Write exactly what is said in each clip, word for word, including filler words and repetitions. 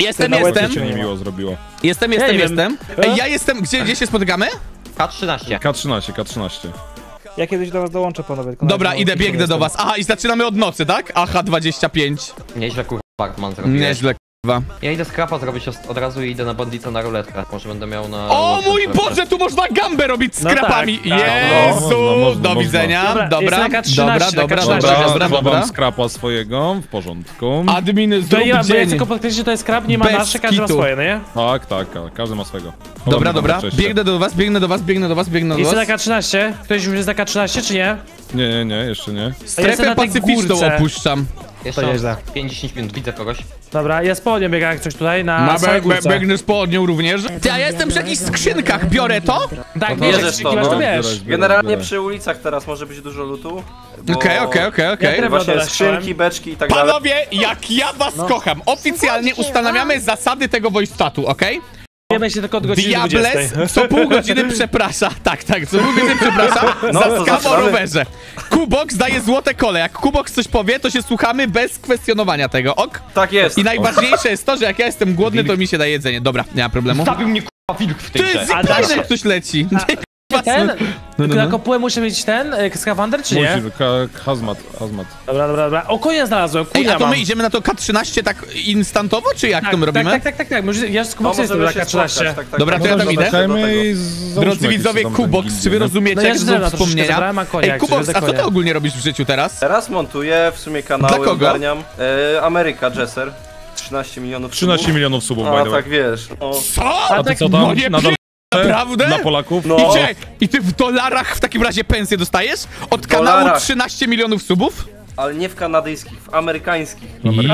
Jestem, Na jestem. łebcie cię niemiło zrobiło. Jestem, Ja jestem, nie wiem. jestem. Ej, ja jestem, gdzie, gdzie się spotykamy? K trzynaście. K trzynaście, K trzynaście. Ja kiedyś do was dołączę, panowie. tylko Dobra, nawet idę, nie wiem, biegnę do jestem. was. Aha, i zaczynamy od nocy, tak? Aha, dwadzieścia pięć. Nieźle kurwa Bartman zrobił. Nieźle, kurwa. Ja idę skrapa zrobić od, od razu i idę na bandita na ruletkę. Może będę miał na... O mój Boże, tu można gambę robić z No krapami. tak, tak. Jezu, No, można, można, do można. widzenia. Dobra, Dobra, jest na K dobra, trzynaście, dobra, na K dobra, trzynaście. dobra, Dobra, dobra. mam skrapa swojego, w porządku. Admin, To zrób ja, bo ja dzień. tylko podkreślić, że to jest krab, nie ma Bez nasze, każdy ma kitu. swoje, no nie? Tak, tak, tak, każdy ma swego. Dobra, Chowamy dobra, tam biegnę do was, biegnę do was, biegnę do was, biegnę do Jestem na was. K trzynaście. Ktoś już jest na K trzynaście, czy nie? Nie, nie, nie, jeszcze nie. jestem Strefę na tej pacyficzną górce. opuszczam. Jeszcze To mam nieźle. pięć dziesięć minut, widzę kogoś. Dobra, ja spodnie biegam jak coś tutaj na Ma samej be, be, górce. biegnę z południu również. Ty, a ja jestem przy jakichś skrzynkach, biorę to? Tak, No wiesz, to jak bierzesz skrzynki to, masz, to no. wiesz. Zbieraj, zbieraj, Generalnie zbieraj. przy ulicach teraz może być dużo lutu. bo Okej, okej, okej, okej. Ja Właśnie Dobra, skrzynki, chciałem. beczki i tak dalej. Panowie, jak ja was kocham, oficjalnie ustanawiamy zasady tego wojstatu, okej? Wiemy się tylko od godziny Diables dwudziestej. co pół godziny przeprasza, tak, tak, co pół godziny przeprasza No, za to skam o zaczynamy. rowerze. Kubox daje złote kole, jak Kubox coś powie, to się słuchamy bez kwestionowania tego, ok? Tak jest. I najważniejsze jest to, że jak ja jestem głodny, to mi się daje jedzenie. Dobra, nie ma problemu. Zabił mnie kurwa wilk w tej Ty, grze. ziparzek ktoś leci. Ten? No, no, Na no. kopułę muszę mieć ten, e, skafander, czy nie? Musisz, ka- hazmat, hazmat. Dobra, dobra, dobra. O, konia znalazłem, Ej, kunia a to mam. my idziemy na to K trzynaście tak instantowo, czy jak tak, to my robimy? Tak, tak, tak, tak, tak. Ja z No, Kuboxem jestem na możemy K się trzynaście. spotkać, tak, tak, Dobra, tak. to ja tam No idę. zaczekajmy i załóżmy Drodzy jakieś widzowie, tam Kubox, gildie, czy wy nie? rozumiecie, No ja jak drzewa są troszeczkę wspomnienia? zabrałem, a konia, Ej, jak Kubox, się a co ty konia. ogólnie robisz w życiu teraz? Teraz montuję w sumie kanały, Dla kogo? ogarniam. E, Ameryka, Jesser. trzynaście milionów trzynaście subów. milionów subów, by A the way. tak wiesz. No. Co? A ty co tam? No nie Nadal naprawdę? dla Polaków? No. I, cie, I ty w dolarach w takim razie pensję dostajesz? Od kanału dolarach. trzynaście milionów subów? Ale nie w kanadyjskich, w amerykańskich.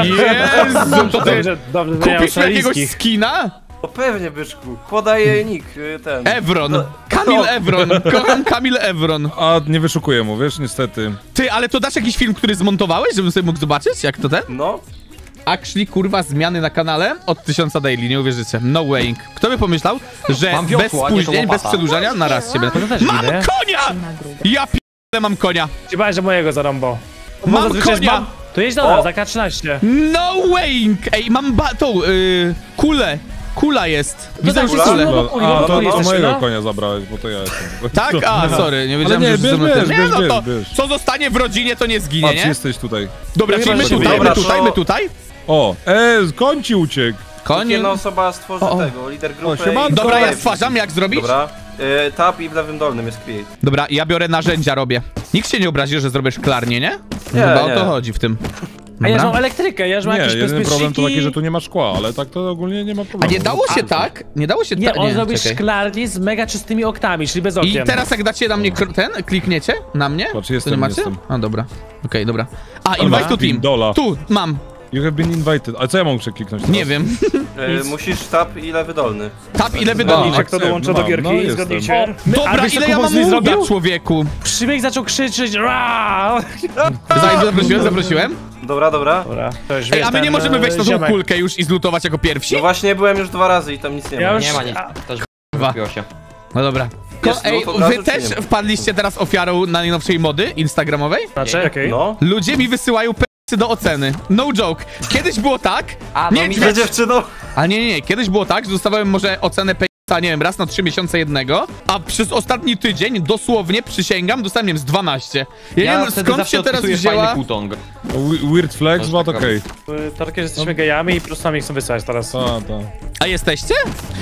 Jezu, to ty Dobrze, dobrze, zmieniam kupisz mi jakiegoś australijskich. skina? No pewnie, byczku. Podaję nick y, ten. Evron. Kamil Evron. Kocham Kamil Evron. A nie wyszukuję mu, wiesz, niestety. Ty, ale to dasz jakiś film, który zmontowałeś, żebym sobie mógł zobaczyć, jak to ten? No. Actually, kurwa, zmiany na kanale od tysiąca daily, nie uwierzycie. No way. Kto by pomyślał, że Mam bez wiosło, a nie to spóźnień, bez łopata. przedłużania, na raz się będę... To też Mam widzę. konia! Ja p***le mam konia. Chyba, że mojego zarąbał. Mam Zazwyczaj jest konia! ba- To jedź do nas, O. za K trzynaście. No way! Ej, mam ba... tą, yy, kulę. Kula jest. Widzę już kula? kulę. No, No, kuli, a, no, to, kuli to jesteś, mojego no. konia zabrałeś, bo to ja jestem. Tak? A, sorry, nie wiedziałem, nie, że... bierz, że- bierz, nie, bierz, no to bierz. co zostanie w rodzinie, to nie zginie, Patrz, nie? jesteś tutaj. Dobra, Nie czyli my ma się tutaj, my dobra, tutaj, to- my tutaj. O, e, koń ci uciekł. Koń. Jedna osoba stworzy O, o. tego, lider grupy. O, siemanko. i- Dobra, ja Dobra, stwarzam, jak zrobić? Dobra. Y, tab i w lewym dolnym jest create. Dobra, ja biorę narzędzia, robię. Nikt się nie obrazi, że zrobię szklarnię, nie? Nie, Chyba nie. o to chodzi w tym. A ja już mam Dobra. elektrykę, ja już mam Nie, jakieś jedyny problem to taki, że bezpieczniki. tu nie ma szkła, ale tak to ogólnie nie ma A problemu. nie dało się tak? Nie dało się Nie, tak? on zrobił czekaj. szklarnię z mega czystymi oknami, czyli bez I okien. teraz jak dacie na mnie kr- ten, klikniecie na mnie? Patrz, to jestem, nie macie? jestem. A dobra. Okej, dobra. A, invite to team. Pindola. Tu, mam. You have been invited. A co ja mam przekliknąć teraz? Nie wiem. Y, Nic. musisz tab i lewy dolny. Tab i lewy A, dolny. tak. Kto dołącza do Mam, gierki? no, jestem. Zgodnijcie. My- a Dobra, wiesz, co ile ja Kubox mam mi łuda, zrobił? człowieku? Przybieg zaczął krzyczeć, Raa! Zaj- Zaprosiłem, zaprosiłem. Dobra, dobra. Dobra, to już Ej, wiesz, a my nie ten, możemy wejść na e, tą ziomek. kulkę już i zlutować jako pierwsi? No właśnie byłem już dwa razy i tam nic nie ma. Ja już- Nie ma nic, a- też Dwa. wypiło się. No dobra. Ko Jest Ej, lód od razu, wy czy też nie ma? wpadliście teraz ofiarą na najnowszej mody instagramowej? Znaczy, okej. No. Ludzie mi wysyłają p***y do oceny. No joke. Kiedyś było tak... A, no Nie, mi nie, Gdzie dziewczyno? A nie, nie, nie. Kiedyś było tak, że dostawałem może ocenę p***a, nie wiem, raz na trzy miesiące jednego, a przez ostatni tydzień, dosłownie, przysięgam, dostałem, nie wiem, z dwanaście. Ja, Ja nie wiem, wtedy skąd zawsze się teraz odpisuję wzięła... fajny kutong. We- Weird flex, To but jest okej. Torkie, że jesteśmy gejami i po prostu nam ich chcą wysłać teraz. Ta, ta. A jesteście?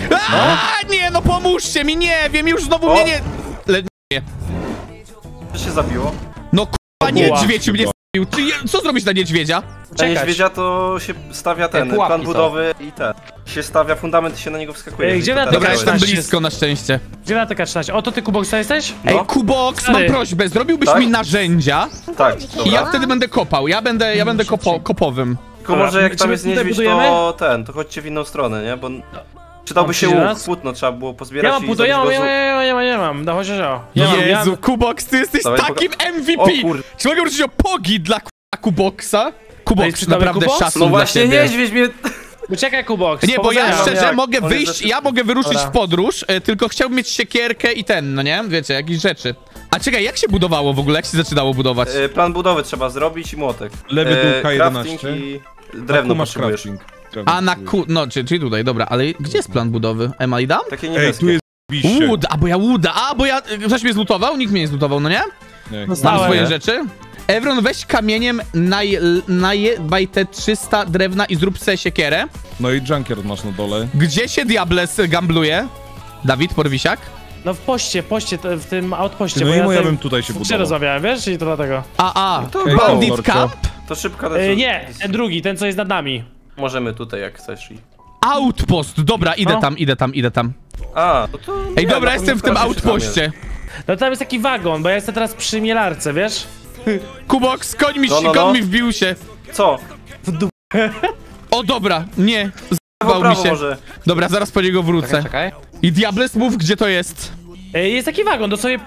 A nie, no pomóżcie mi, nie wiem, już znowu O. mnie nie... Le... Co się zabiło? No k***a, niedźwiedź mnie Chyba. s***ił. Czy je- Co zrobić na niedźwiedzia? Na Czekać. niedźwiedzia to się stawia ten, pułapki plan są. budowy i ten. Się stawia fundament i się na niego wskakuje. Ej, jeżeli gdzie to na teraz Dobra, Dobra, działa. jestem szesnaście blisko na szczęście. Gdzie na T K trzynaście? O, to ty Kubox jesteś? No. Ej, Kubox, mam Stary. prośbę, zrobiłbyś Tak? mi narzędzia Tak, i dobra. ja wtedy będę kopał. Ja będę, ja będę kopo kopowym. Tylko może jak Czy tam my jest tutaj niedźwiedź, budujemy? to ten, to chodźcie w inną stronę, nie? Bo przydałby Mam się przyjść łuk, raz? płótno trzeba było pozbierać Ja mam i puto, ja mam, zrobić ja go mam, z- ja mam, ja mam, no chociaż o. Ja mam, ja Jezu, mam. Kubox, ty jesteś Dawaj, takim M V P! O kur... Czy mogę prosić o pogi dla k***a Kuboxa? No i Kubox, czy nowy naprawdę Kubox? szacun No dla właśnie ciebie. niedźwiedź mnie... Uciekaj Kubox, Nie, bo ja powodzenia. szczerze jak? mogę On jest wyjść, za szybki. ja mogę wyruszyć Dobra. w podróż, e, tylko chciałbym mieć siekierkę i ten, no nie? Wiecie, jakieś rzeczy. A czekaj, jak się budowało w ogóle? Jak się zaczynało budować? E, Plan budowy trzeba zrobić i młotek. Lewy dół E, K crafting jedenaście. i drewno Tu masz potrzebujesz. crafting. A na ku... No, czyli, czyli tutaj, dobra, ale gdzie jest plan budowy? Am I dam? Takie Ej, niebieskie. tu jest biście. Wood, a bo ja Wooda, a bo ja... Ktoś mnie zlutował? Nikt mnie nie zlutował, no nie? Nie. Mam Dostałem. swoje nie? rzeczy. Evron, weź kamieniem naj, najebaj te trzysta drewna i zrób sobie siekierę. No i Junkier masz na dole. Gdzie się Diables gambluje? Dawid, Porwisiak? No w poście, poście, te- w tym outpoście, No bo i ja ja tutaj bym tutaj się w grze budował. rozmawiałem, wiesz? I to dlatego. A, a, to Ej, Bandit Lorcio. Camp? To szybka E, lecę. nie, ten drugi, ten co jest nad nami. Możemy tutaj jak chcesz i... Outpost, dobra, idę No. tam, idę tam, idę tam. A, no to... Ej, nie, dobra, no to jestem w tym sprawdź, czy tam jest. outpoście. No tam jest taki wagon, bo ja jestem teraz przy mielarce, wiesz? Kubox, koń mi, No, no, koń no. mi wbił się. Co? O, dobra, nie, Prawo, zjebał mi prawo się. może. Dobra, zaraz po niego wrócę. Czekaj, czekaj. I Diables, mów, gdzie to jest. E, jest taki wagon, dosłownie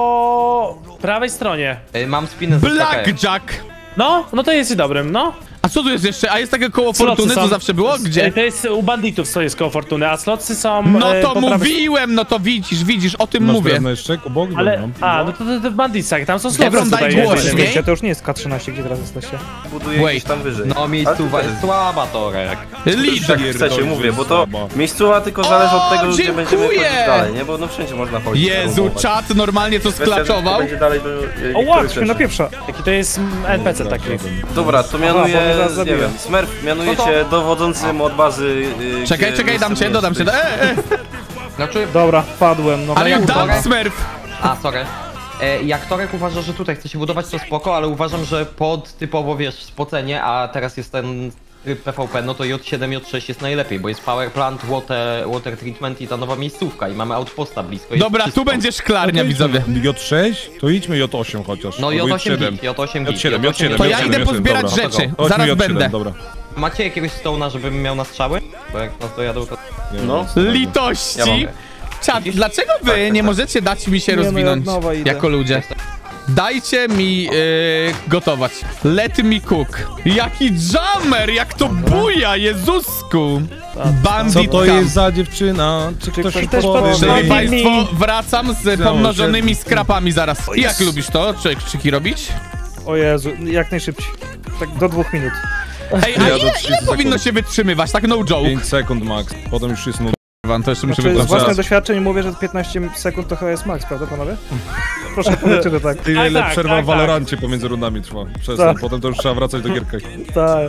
po prawej stronie. Y, Mam spinę z Blackjack. No, no to jest i dobrym, no. A co tu jest jeszcze? A jest takie koło Slotsy fortuny, są- co zawsze było? E, Gdzie? To jest u banditów, co jest koło fortuny, a slotsy są... No e, to po prawej- mówiłem, no to widzisz, widzisz, o tym Masz mówię. drewno jeszcze? Obok? Ale, Dobra. a, no to, to, to w bandicach, tam są slotsy Evron, daj tutaj. głośniej. jedynie. Wiecie, to już nie jest K trzynaście, gdzie teraz jesteście. Buduję Wait. gdzieś tam wyżej. No miejscowa jest słaba, Torek. Lead. Jak chcecie, mówię, bo to Słaba. miejscowa tylko zależy od tego, gdzie będziemy dziękuję! chodzić dalej, nie? Bo no wszędzie można chodzić. Jezu, roamować. czat normalnie to Kwestia, że sklaczował. to będzie dalej do O, niektórych łatwo, rzeczy. na pieprza. Jaki to jest N P C taki. Dobra, to bo mianuję, mnie zaraz nie zabiję. wiem, Smurf mianuje cię dowodzącym od bazy... Yy, Czekaj, gdzie czekaj, dam miejsce cię, dodam cię. jest. E, e. Znaczy, Dobra, wpadłem, no. Ale jak jak dam Torek? Smurf. a sorry. E, jak Torek uważa, że tutaj chce się budować, to spoko, ale uważam, że pod typowo, wiesz, spocenie, a teraz jest ten tryb P V P, no to J siedem, J sześć jest najlepiej, bo jest power plant, water, water treatment i ta nowa miejscówka i mamy outposta blisko. jest Dobra, tu wszystko. będzie szklarnia, widzowie. J sześć? To idźmy J osiem chociaż. No Albo J osiem siedem. git, J osiem git, J siedem, J siedem, To J ja siedem, idę J siedem, pozbierać dobra. rzeczy. Chodźmy Zaraz J siedem, będę. Dobra. Macie jakiegoś stona, żebym miał na strzały? Bo jak nas dojadą, to... Nie No. wiem. Ja Litości. mogę. Czat, dlaczego wy tak, nie tak. możecie dać mi się Nie, no ja rozwinąć od nowa idę. jako ludzie? Dajcie mi yy, gotować. Let me cook. Jaki jammer, jak to buja, Jezusku. Bandit Co to camp. jest za dziewczyna? Czy ktoś ktoś się też podoba? powie, Szanowni że- Państwo, wracam z No, pomnożonymi że- skrapami zaraz. Jak lubisz to? Czy krzyki robić? O Jezu, jak najszybciej. Tak do dwóch minut. Ej, a Ja do ile, trzydziestu ile powinno sekund. się wytrzymywać? Tak no joke. pięć sekund max. Potem już jest nudno. Wam to jeszcze muszę Znaczy, z wytłumaczyć. własnych doświadczeń mówię, że piętnaście sekund to chyba jest max, prawda panowie? Proszę powiedzcie to tak. Tyle, ile tak, przerwa tak, w Valorancie pomiędzy rundami trwa. Przez Tak. potem to już trzeba wracać do gierki. Tak.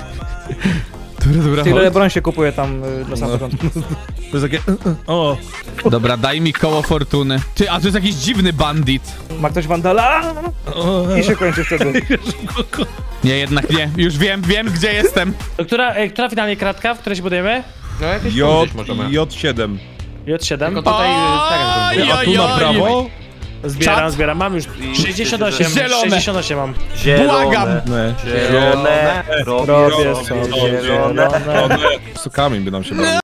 Dobra, dobra, Tyle broń się kupuje tam y, na sam No. początku. To jest takie... O! Dobra, daj mi koło fortuny. Ty, a to jest jakiś dziwny bandit. Ma ktoś wandala? I się kończy wtedy. Nie, jednak nie. Już wiem, wiem, gdzie jestem. To która, e, która finalnie kratka, w której się budujemy? No jakieś tu J, gdzieś możemy. J siedem. J siedem. Tylko tutaj y, teren, żeby Oj, było. A tu na oj, prawo? Zbieram, Czat? zbieram. Mam już sześćdziesiąt osiem. Zielone. sześćdziesiąt osiem mam. Zielone, Błagam. Nie. zielone, robię Robię sobie sobie zielone. zielone. Z kamień by nam się bawił.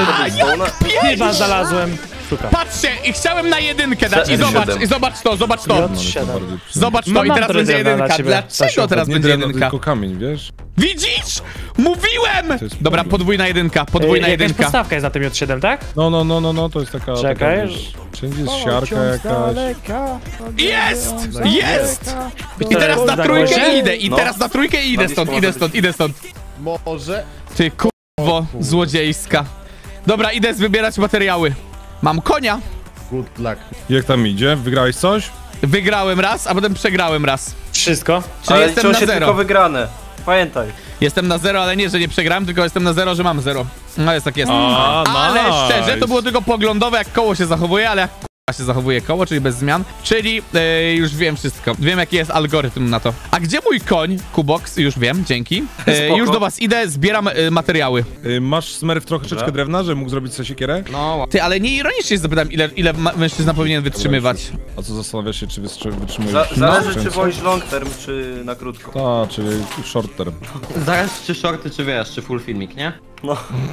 Chyba znalazłem. Szukam. Patrzcie, i chciałem na jedynkę dać i siedem. zobacz, i zobacz to, zobacz to. J siedem. Zobacz to Mam- i mam teraz trochę będzie drewna dla jedynka. ciebie, Dlaczego Stasiu. teraz Nie będzie drewno, jedynka? tylko kamień, wiesz? Widzisz? Mówiłem! jest Dobra, problem. podwójna jedynka, podwójna E, Jakaś jedynka. podstawka jest na tym J siedem, tak? No, no, no, no, no, to jest taka... Czekaj. Taka, wiesz, wszędzie jest siarka jakaś. Jest! Jest! I Które teraz na jest trójkę na idę, i No. teraz na trójkę idę Na stąd, blisko idę może stąd, być. idę stąd. Może. Ty kurwo, złodziejska. Dobra, idę wybierać materiały. Mam konia. Good luck. Jak tam idzie? Wygrałeś coś? Wygrałem raz, a potem przegrałem raz. Wszystko. Czyli Ale jestem liczą na się zero. tylko wygrane. Pamiętaj. Jestem na zero, ale nie, że nie przegrałem, tylko jestem na zero, że mam zero. No jest tak jest. A, Ale nice. szczerze, to było tylko poglądowe, jak koło się zachowuje, ale jak k***a się zachowuje koło, czyli bez zmian. Czyli e, już wiem wszystko. Wiem, jaki jest algorytm na to. A gdzie mój koń, Kubox? Już wiem, dzięki. E, Spoko. już do was idę, zbieram e, materiały. Y, Masz Smurf troszeczkę drewna, że mógł zrobić sobie siekierę? No, Ty, ale nie ironicznie zapytam, ile, ile ma- mężczyzna powinien wytrzymywać. A co zastanawiasz się, czy wystrzy- wytrzymujesz? Za, zależy, no, czy wolisz long term, czy na krótko. Ta, czyli short term. zaraz czy shorty, czy wiesz, czy full filmik, nie? No.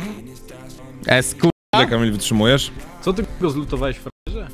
Es, ku... Ile Kamil wytrzymujesz? Co ty go zlutowałeś, frajerze?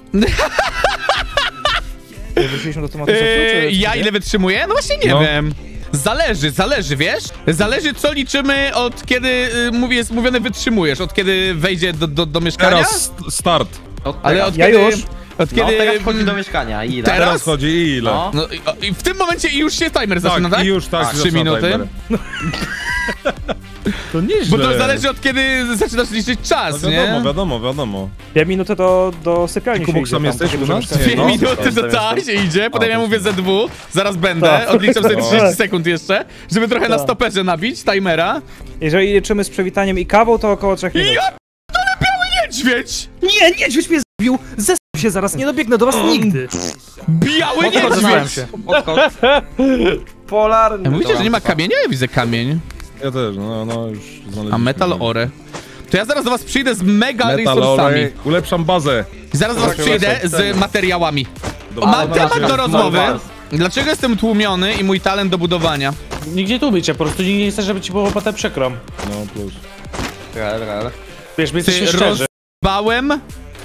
Wróciliśmy do tematu seksu, Yy, czy- ja czy nie? ile wytrzymuję? No właśnie nie No. wiem. Zależy, zależy, wiesz? Zależy, co liczymy od kiedy, y, mówię, jest mówione wytrzymujesz, od kiedy wejdzie do, do, do mieszkania? Teraz st- start. Od Ale teraz. od Ja kiedy... już. Od No, kiedy... teraz wchodzi do mieszkania i ile? Teraz? Teraz chodzi i ile? No. No, i, o, i w tym momencie już się timer zaczyna, tak, tak? i już tak. Trzy zaczyna minuty. timer. To nieźle. Bo to zależy od kiedy zaczynasz liczyć czas, No nie? wiadomo, wiadomo, wiadomo. Dwie minuty do, do sypialni się Kubok, idzie. sam tam, jesteś takie u nas? duże Dwie No, minuty to tak się idzie, potem ja to mówię jest- Z W, zaraz będę, Tak. odliczam sobie Tak. trzydzieści sekund jeszcze, żeby trochę na Tak. stoperze nabić timera. Jeżeli liczymy z przywitaniem i kawą, to około trzech minut. Ja p***dolę biały niedźwiedź! Nie, niedźwiedź mnie zbił! Zesp się zaraz, nie dobiegnę do was nigdy! Biały Podskoczyłem niedźwiedź! się. Podskocz. Polarny. Ja mówicie, że nie ma kamienia? Ja widzę kamień. Ja też, no, no już znaleźliśmy. A metal ore. To ja zaraz do was przyjdę z mega Metal resursami. olej. Ulepszam bazę. Zaraz do was przyjdę z materiałami. Dobra. Mam dobra, temat do dobra. rozmowy. Dobra. Dlaczego jestem tłumiony i mój talent do budowania? Nigdzie tu bycie, po prostu nigdzie nie chcesz, żeby ci było potem przykro. No plus. Rel, rel. Wiesz, my Ty jesteśmy szczerzy. rozbałem?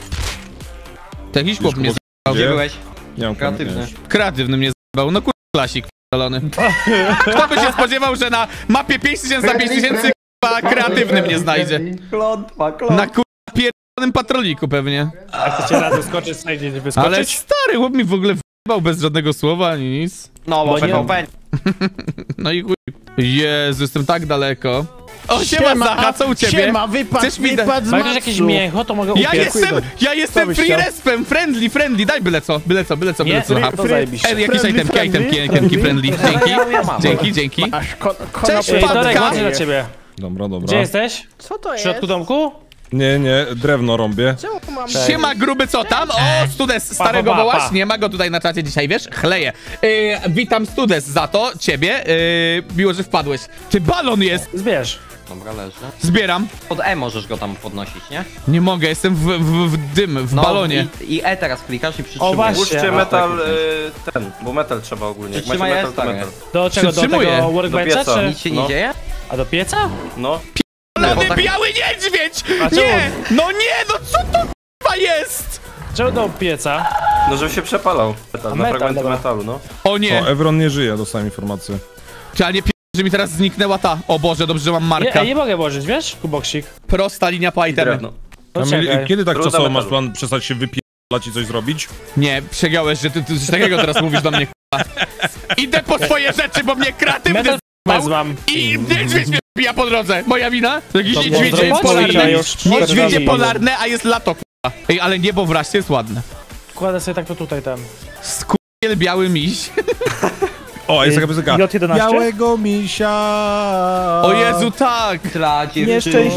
To jakiś chłop mnie Gdzie Gdzie? byłeś? Nie mam Kreatywny. kamienia. kreatywny mnie zbał. No kur... klasik p***dolony. Kto by się spodziewał, że na mapie pięć tysięcy na pięć tysięcy k***a kreatywny mnie znajdzie? Klątwa, klątwa. Na kur... pierdolonym patroliku pewnie. A chcecie raz wyskoczyć, znajdzie nie wyskoczyć? Ale stary chłop mi w ogóle w***ał bez żadnego słowa ani nic. No, bo Bo nie- P V P. No i chuj. Jezu, jestem tak daleko. O, siema Zacha, co u ciebie? Siema, wypad, Chcesz mi da- wypad z Ma ktoś jakieś matsu. mięcho, to mogę Ja upiec. jestem, ja jestem byś free chciał? respem, friendly, friendly, daj byle co, byle co, byle co, byle Nie, co. Aha. to zajebiście. Ej, jakieś Friendly, itemki, friendly, itemki, itemki, friendly, dzięki, Ja- ja mam. dzięki, dzięki. Masz ko Cześć, Ej, Patka. Torek, chodź dla ciebie. Dobra, dobra. Gdzie jesteś? Co to W jest? środku domku? Nie, nie, drewno rąbię. Czemu mam... Siema gruby, co tam? O, Studes, starego pa, pa, wołasz? pa. Nie ma go tutaj na czacie dzisiaj, wiesz? Chleję. Yy, witam Studes za to, ciebie, yy, miło, że wpadłeś. Ty, balon jest, Zbierz. Dobra, leży. zbieram. Pod E możesz go tam podnosić, nie? Nie mogę, jestem w, w, w dym, w No, balonie. I, I E teraz klikasz i przytrzymujesz. właśnie. Uczcie A, metal, tak, y, ten, bo metal trzeba ogólnie. Jak macie Przytrzymaj metal, S, to tak. metal. Do czego? Do Przytrzymuję. tego Do workbencha, pieca. czy... Nic się nie No. dzieje? A do pieca? No, Balony, tak- biały niedźwiedź! A czemu? Nie, no nie, no co to k***a jest? Czego do pieca? no żeby się przepalał. Metal, A na metal, fragmenty dobra. metalu, no. O nie, O, Evron nie żyje, dostałem informację. Ty, ale nie p***, że mi teraz zniknęła ta. O Boże, dobrze, że mam Nie, marka. ja nie mogę włożyć, wiesz? Kuboksik. Prosta linia po itemy. Drewno. To Kamil, czekaj. kiedy tak Ruda czasowo metalu. masz plan przestać się wypierać i coś zrobić? Nie, przegiąłeś, że ty, ty coś takiego teraz mówisz do mnie, k***a. Idę po swoje rzeczy, bo mnie kreatywny Metal z***ał wezwam. i niedźwiedź mnie pija po drodze. Moja wina? Jakieś To niedźwiedzie było polarne. zrobione już. Niedźwiedzie Cztery polarne, a jest lato, k***a. Ej, ale niebo wreszcie jest ładne. Kładę sobie tak to tutaj, tam. Skurwiel biały miś. O, jest taka piosenka. J jedenaście? Białego misia. O Jezu, tak. Dla dziewczyny.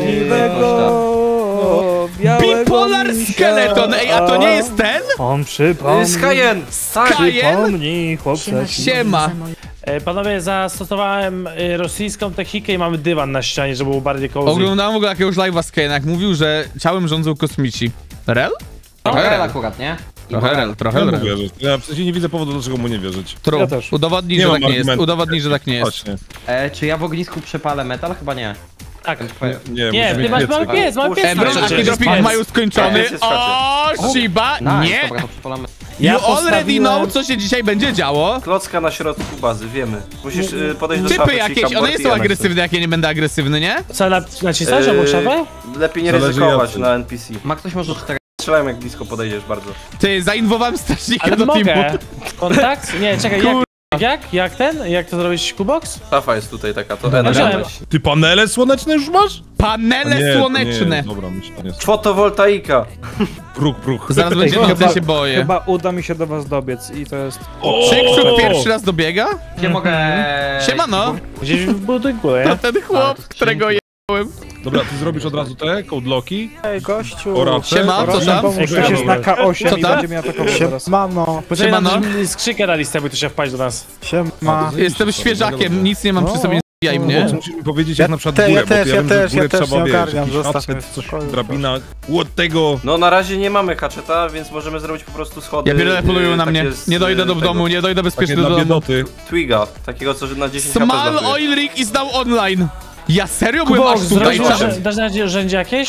Nieszczęśliwego białego Bipolar misia. skeleton. Ej, a to nie jest ten? On przypomni, Skyen! Tak! Kajen? przypomni chłopca. Siema. E, panowie, zastosowałem e, rosyjską technikę i mamy dywan na ścianie, żeby był bardziej cozy. Oglądałem w ogóle jakiegoś live'a z Kane'a, jak mówił, że ciałem rządzą kosmici. Rel? No, Trochę rel rel. akurat, nie? I Trochę rel. rel, trochę Ja mu rel. wierzyć. Ja w sensie nie widzę powodu, dlaczego mu nie wierzyć. True. Ja też. Udowodnij, Nie że mam tak nie jest. argumentu. Udowodnij, że tak nie jest. Właśnie. E, czy ja w ognisku przepalę metal? Chyba nie. Tak. Nie, Nie, musimy ty masz mieć mały piecyk. piec, mały piec. Ebron, masz a przecież. dropik w maju skończony. Jest, jest O, Shiba, Nice, nie! dobra, to przepalamy. Ja You already postawiłem- know, co się dzisiaj będzie działo. Klocka na środku bazy, wiemy. Musisz y, podejść do Typy szafy, jakieś, czyli one nie są cupboard i agresywne, jak ja nie będę agresywny, nie? Co, na, nacisasz obok szafy? Yy, Lepiej nie Zależy ryzykować jacy. na N P C. Ma ktoś może cztery? Strzelałem jak blisko podejdziesz bardzo. Ty, zainwowałem strażnika Ale do mogę. teamu. Kontakt? Nie, czekaj, jak, jak? Jak ten? Jak to zrobić Kubox? Szafa jest tutaj taka, to Dobra. N Wziąłem. Ty panele słoneczne już masz? Panele Nie, to słoneczne. Nie, dobra, myślę, to nie jest. Fotowoltaika. Bruch, bruch. Zaraz będzie Chyba- nocy, się boję. Chyba uda mi się do was dobiec i to jest... Krzyksiu pierwszy raz dobiega? Gdzie mogę... Siemano. Gdzieś w budynku, To nie? ten A, chłop, to którego jebałem. Dobra, ty zrobisz od razu te codelocki, Ej, gościu! oracze. Siema, co Proszę tam? pomóż, ktoś jest na K osiem Co i tam? będzie mnie atakował zaraz. Mano, Poczekaj nam Siemano. też skrzynkę na listę, by tu się wpaść do nas. siema. Jestem świeżakiem, nic nie mam przy sobie, nie zbijaj Nie? mnie. Musisz mi powiedzieć Ja jak na przykład te- górę, ja bo też, ja, ja wiem, że też, górę ja też trzeba, nie wiesz, ogarniam, jakiś zostaw hatchet, mnie w coś, spokoju, drabina, od tego. No na razie nie mamy haczeta, więc możemy zrobić po prostu schody. Ja pierdolę, polują y, na takie mnie. z, Nie dojdę do y, domu, nie dojdę Takie bezpiecznie dla do domu. biedoty. Twiga, takiego co na dziesięć H P Small zlatuje. oil rig is now online. Ja serio byłem Kubox, aż tutaj, zrobisz czas. narzędzie- dasz narzędzie jakieś?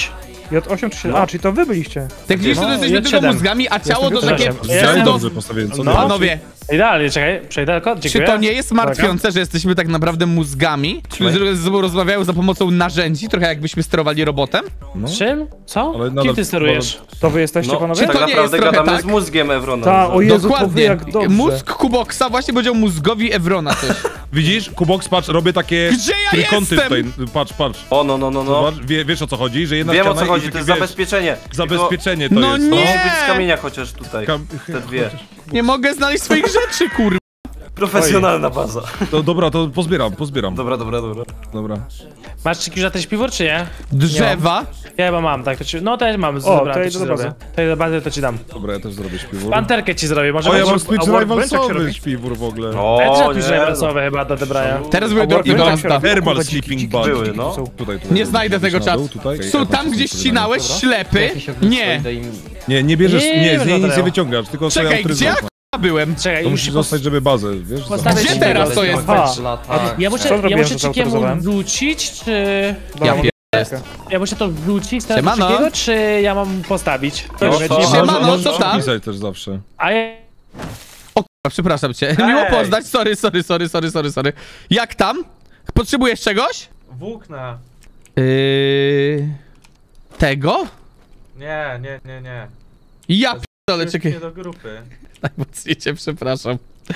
J osiem czy siedem? A, czyli to wy byliście. Technicznie to No, jesteśmy J tylko siedem. mózgami, a ciało to Jestem takie J osiem. Ja pseudo... dobrze postawiłem, co No. ty? Panowie, Idealnie, czekaj, przejdę kod, czy dziękuję. to nie jest martwiące, że jesteśmy tak naprawdę mózgami, którzy ze sobą rozmawiają za pomocą narzędzi, trochę jakbyśmy sterowali robotem? No. Czym? Co? Ale Kim nadal- ty sterujesz? To wy jesteście, No, panowie? Czy to tak nie jest naprawdę trochę gadamy tak? z mózgiem Evrona. Ta, o Jezu, to wy Dokładnie. jak dobrze. Mózg Kuboksa właśnie powiedział mózgowi Evrona coś. Widzisz, Kubox, patrz, robię takie Gdzie ja trójkąty jestem? tutaj. Patrz, patrz. O, no, no, no, no. Zobacz, wie, wiesz o co chodzi? Że jedna Wiem o ściana co i chodzi, takie, to jest wiesz, zabezpieczenie. Zabezpieczenie to No jest. nie! Musi być z kamienia chociaż tutaj. Kam- Te dwie. Nie mogę znaleźć swoich rzeczy, kur... Profesjonalna baza. To, dobra, to pozbieram, pozbieram. Dobra, dobra, dobra. Dobra. Masz czy już na ten śpiwór, czy nie? Drzewa? Ja chyba mam, tak, to ci... No też mam, to dobra, to idę ci do bazy. zrobię. To idę do bazy, to ci dam. Dobra, ja też zrobię śpiwór. Panterkę ci zrobię, może... O, ja mam może- Switch a workbench jak się Rivalsowy robi? śpiwór w ogóle. O, Ja też nie, jakieś rewersowe chyba do odebrania. Teraz były do workbench jak się Ignoranta. robi? Herbal Kurwa, Sleeping dziki, Bug. Były, no. Tutaj, tutaj. Nie znajdę tego Na dół, czatu. tutaj. Su, tam gdzie ścinałeś, ślepy? Jakieś ognisko Nie. idę im- Nie, nie bierzesz, Nie, nie, nie z niej nic żadnego. nie wyciągasz, tylko sobie Czekaj, gdzie ja autoryzacja. k***a byłem? Czekaj, To musi musisz zostać, żeby bazę, wiesz? Postawić Gdzie ci teraz tego to jest? workbench. A, Lata. Ja muszę, Co ja zrobiłem, muszę że cikiemu zautoryzowałem? wrzucić, czy... Ja Dobra, pier... Ja muszę to wrzucić teraz Siemano. do takiego, czy ja mam postawić? No, To to- jest- Siemano, Możesz co tam? pisać też zawsze. A ja... O k***a, przepraszam cię. Miło poznać, sorry, sorry, sorry, sorry, sorry, sorry. Jak tam? Potrzebujesz czegoś? Włókna. Yy... Tego? Nie, nie, nie, nie. Ja p***ale, czekaj. Nie do grupy. Najmocniej cię przepraszam.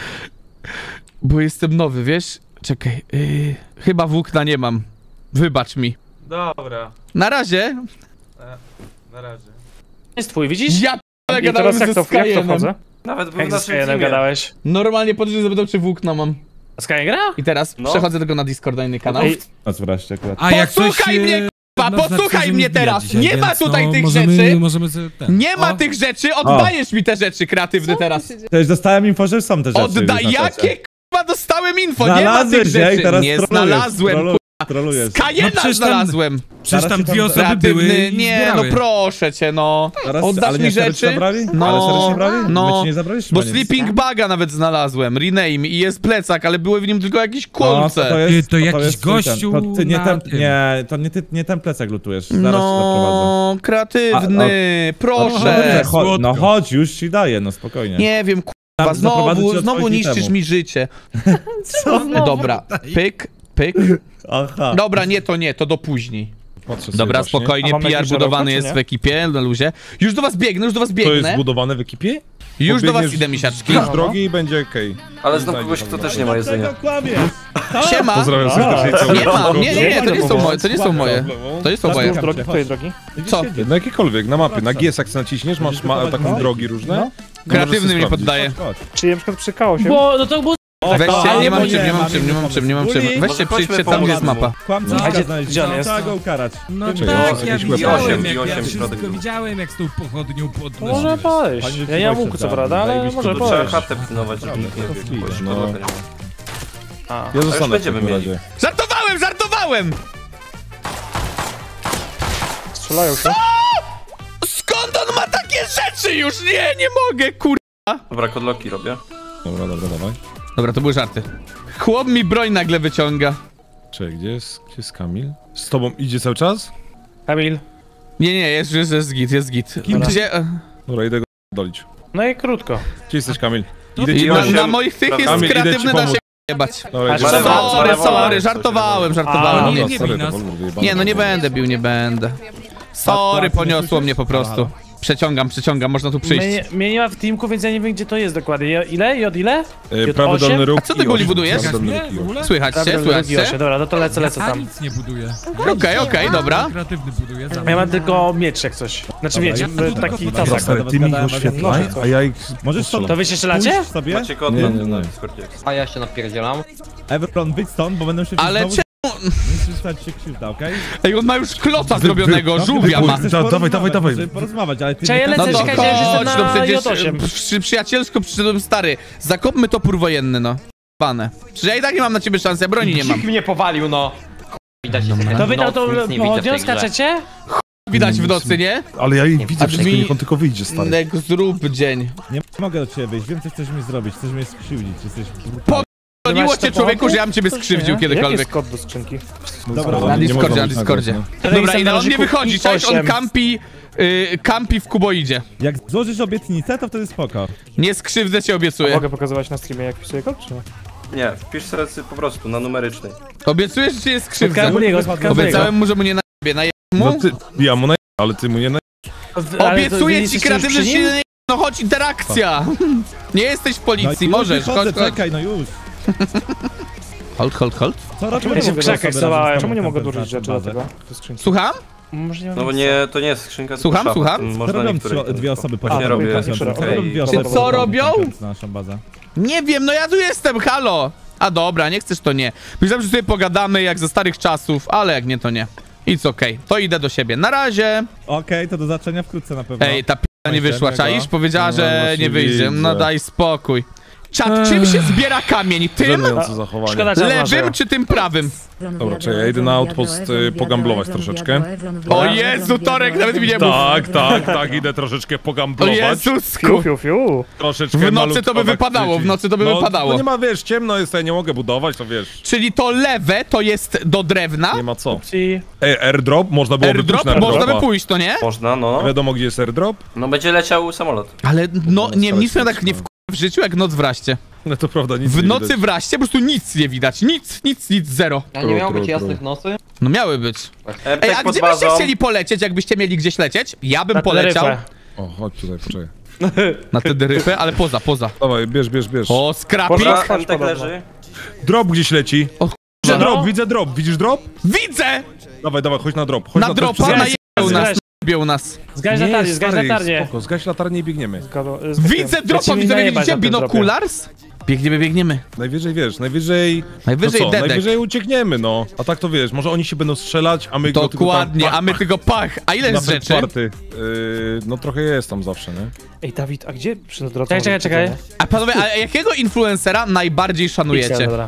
Bo jestem nowy, wiesz? Czekaj, yy... chyba włókna nie mam. Wybacz mi. Dobra, Na razie. na razie. jest twój, widzisz? Ja p***ale I gadałem teraz jak ze to, jak to Skyemem. wchodzę? Nawet był Jak w ze naszym Skyrim teamie. gadałeś? Normalnie podróż zapytał, czy włókna mam. Sky gra? I teraz No. przechodzę tylko na Discord, na inny kanał. Ej, A zwłaszcza akurat. A jak coś, Posłuchaj e, mnie, k***a, no, posłuchaj znaczy, że mnie mi wbija teraz! dzisiaj, Nie ma więc, tutaj no, tych możemy, rzeczy! Możemy sobie ten. Nie ma O, tych rzeczy, oddajesz mi te rzeczy kreatywne teraz. Też dostałem info, że są te rzeczy. Odda... już na czacie. Jakie k***a dostałem info? Nie ma tych Znalazłeś je i rzeczy! teraz Nie trolujesz, znalazłem, trolu- k***a. Trolujesz. Kajena No przecież tam- znalazłem! Przecież Zaraz tam się tam dwie osoby były Kreatywny, i nie, zbierały. no proszę cię, no. Zaraz, Oddasz ale mi nie serio ci rzeczy? zabrali? No, Ale serio się brali? no. My ci nie zabraliśmy Bo nic. Sleeping Baga nawet znalazłem, rename i jest plecak, ale były w nim tylko jakieś No, to, to kolce. jest, Ty, to jakiś jest twój gościu ten. To ty nie na ten, tym. nie, to nie, ty, nie ten plecak lutujesz. Zaraz ci zaprowadzę. No, kreatywny, No proszę. dobrze, cho- Słodko. no chodź, już ci daję, no spokojnie. Nie wiem, kurwa, Tam zaprowadzę cię znowu, od znowu twoich niszczysz itemów. mi życie. Co? Dobra, pyk, pyk. Aha. Dobra, nie, to nie, to do później. Patrzę sobie Dobra, właśnie. A spokojnie, mamy P R jakieś budowany żarówkę, czy jest nie? w ekipie, na luzie. Już do was biegnę, już do was To jest biegnę. zbudowane w ekipie? Już do was Pobiegniesz idę, misiaczki. z drogi i będzie okej. Ale znam kogoś, kto też nie ma jedzenia. Dlaczego kłamiesz? Siema. Pozdrawiam serdecznie całą Nie mam, nie, nie, nie, to nie są Dobra. moje, to nie są moje. To nie są moje. Wzdłuż drogi, której drogi? Co? No jakiekolwiek, na mapy, na G S jak sobie naciśniesz, masz ma, taką drogi różne. No. to Kreatywny możesz mnie sobie poddaje. Chodź. Czy na przykład przykało się? Bo, no to było... Weźcie, ale nie mam bo czym, nie, nie mam mam czym, nie mam czym, nie mam czym. Uli, Weźcie, może przyjdźcie chodźmy tam, gdzie jest pomóc mu. mapa. Kłamcika Gdzie- znaleźliśmy, gdzie on jest? trzeba go ukarać. No Czekaj, tak, jakieś ja łapy. widziałem, osiem, jak, osiem ja wszystko środek. widziałem, jak z tą pochodnią To może podnosiłeś. pójść. Panie Ja nie mam Wójcie, łuku co tam, prawda, ale zajebiście może dużo. Trzeba pójść. chatę pilnować, żeby nikt nie to biegł. skill, bo jeszcze no. podloty nie ma. A. Ja zostanę w będziemy takim mieli. razie. Żartowałem, żartowałem! Strzelają się. Skąd on ma takie rzeczy już? Nie, nie mogę, kur... Dobra, kodloki robię. Dobra, dobra, dawaj. Dobra, to były żarty. Chłop mi broń nagle wyciąga. Czekaj, gdzie jest, gdzie jest Kamil? Z tobą idzie cały czas? Kamil. Nie, nie, jest, jest, jest git, jest git. Dobra. Gdzie... e, Dobra, idę go dolić. No i krótko. Gdzie jesteś, Kamil? Idę I ci na, pomóc. na moich tych jest Kamil, idę ci kreatywny na pomóc. się jebać. Dobra, A idę sorry, ci pomóc. Sorry, Marewa- sorry, coś żartowałem, A, żartowałem. nie, Nie, nie Sorry, bij nas. rewolwer wyjebany. nie, no nie będę bił, nie będę. Sorry, poniosło mnie po prostu. Przeciągam, przeciągam, można tu przyjść. Mnie, mnie nie ma w teamku, więc ja nie wiem gdzie to jest dokładnie. Je- Ile? I od ile? E, J Prawy osiem? dolny róg A co ty, i Guli, osiem. budujesz? Prawy dolny Nie, róg i w ogóle? Słychać Dobra, się, dobra, słychać osiem. się? Dobra, no to lecę, lecę Ja tam. nic nie buduję. Okej, okej, dobra. Kreatywny buduję. za Ja mnie. mam tylko miecz jak coś. Znaczy miecz, ja- w- taki Dobra, tasak. Stary, ty mi ich oświetlaj, a ja ich Możesz postrzelam. To wy się strzelacie? pójść sobie? Macie kod Nie, na nie, nie. na Discordzie. A ja się napierdzielam. Everton, wyjdź stąd, bo będą się Ale znowu... cze... Nie stać się krzywda, okej? Ej, on ma już kloca zrobionego, żółwia ma. Chcesz Da- dawaj, porozmawiać, dawaj, dawaj. możemy porozmawiać, ale ty Czekaj, nie lecę, No każesz- to czekajcie, że jestem chodź, na no przecież J osiem. przy, przyjacielsko przyszedłem, stary. Zakopmy topór wojenny, no. Pane. Przecież ja i tak nie mam na ciebie szansy, ja broni nie mam. Dzik mnie powalił, no. Widać, że To wy no, na to nic nie widzę w pochodnią tej grze. skaczecie? Widać w nocy, nie? Ale ja ich widzę A wszystko, brzmi- niech on tylko wyjdzie, stary. Nek zrób dzień. Nie mogę do ciebie wyjść, wiem co chcesz mi zrobić, chcesz mnie skrzywdzić, jesteś brutalny. Goniło masz cię, to człowieku, powodu? że ja bym ciebie Coś skrzywdził nie? Jak kiedykolwiek. jest kod do skrzynki? Dobra, Na nie Discordzie, można na Discordzie. no. Dobra, ile on nie Nożyku wychodzi, i cześć, on osiem. kampi, y, kampi w kuboidzie. Jak złożysz obietnicę, to wtedy spoko. Nie skrzywdzę cię, obiecuję. Mogę pokazywać na streamie, jak pisuję kod, czy nie? Nie, wpisz sobie po prostu na numerycznej. Obiecuję, że cię nie skrzywdzę. Spotkałem Buliego, spotkałem Buliego. Obiecałem mu, że mu nie najebie. Najebie No mu? ty, ja mu na... ale ty mu nie na... Obiecuję ci, kreatywny, że się nie... No chodź, interakcja. Nie jesteś w No policji, już możesz, wychodzę, chodź, chodź. czekaj, no już. Hold, hold, hold. Co robię? Ja się w krzakach schowałem. Czemu nie mogę dorzucić rzeczy do tego? Do skrzynki. Słucham? Może nie mam No bo miejsca. nie, to nie jest skrzynka, Słucham, tylko szafa. słucham? Tam Co Można robią niektóre trzy, dwie osoby po Właśnie robię. Co robią dwie Czy osoby? co po- robią? Na naszą bazę. Nie wiem, no ja tu jestem, halo. A dobra, nie chcesz, to nie. Myślałem, że sobie pogadamy jak ze starych czasów, ale jak nie, to nie. It's okej, to idę do siebie. Na razie. Okej, to do zaczenia wkrótce na pewno. Ej, ta p***a nie wyszła, Fajnego. czaisz? Powiedziała, No, że właśnie nie wyjdzie. No widzę. daj spokój. Czat, czym się zbiera kamień? Tym? Żenujące zachowanie. Szkoda, że Lewym czy tym prawym? Dobra, czekaj, ja idę na outpost, y, pogamblować troszeczkę. O Jezu, Torek, nawet mi nie mów. Tak, tak, tak, idę troszeczkę O pogamblować. Jezusku. Fiu, fiu, fiu. Troszeczkę W nocy to by malutko wypadało, w nocy to by no, wypadało. No nie ma, wiesz, ciemno jest, ja nie mogę budować, to wiesz, Czyli to lewe to jest do drewna? nie ma co. Ci... Ej, airdrop? Można byłoby Airdrop? pójść na Można by airdropa. pójść, to nie? Można, no. Wiadomo, gdzie jest airdrop? No będzie leciał samolot. Ale no, nie, starać nic się mnie tak nie w w życiu jak noc w raście. No to prawda, nic W nie nocy widać. w raście po prostu nic nie widać. Nic, nic, nic, zero. A nie miało Tru, być tru, jasnych tru. nocy? No miały być. E, Ej, tak a pod gdzie byście bazą. chcieli polecieć, jakbyście mieli gdzieś lecieć? Ja bym Na poleciał Teneryfę. O, chodź tutaj, poczekaj. na Teneryfę, ale poza, poza. Dawaj, bierz, bierz, bierz. O, skrapik. Dobra, Patrz, M-Tek podobno. leży. Drop gdzieś leci. O, Widzę no. drop, widzę drop, widzisz drop? Widzę! Dawaj, dawaj, chodź na drop. Chodź Na drop, dropa przez- najebią nas, zgaś. najebią nas. Zgaś Nie, latarnię, zgaś stary, latarnię. Spoko, zgaś latarnię i biegniemy. Zgadło- y, Widzę dropa, Lecimy widzę, najebać widzicie? na tym dropie. Binokulars? Biegniemy, biegniemy. Najwyżej, wiesz, najwyżej... Najwyżej no co, dedek. najwyżej uciekniemy, no. A tak to wiesz, może oni się będą strzelać, a my go tylko Dokładnie, tam, a my tylko pach. A ile na jest rzeczy? czwarty. Yy, no trochę jest tam zawsze, nie? Ej, Dawid, a gdzie przy drodze? Czekaj, czekaj, czekaj. A panowie, a jakiego influencera najbardziej szanujecie? Dobra.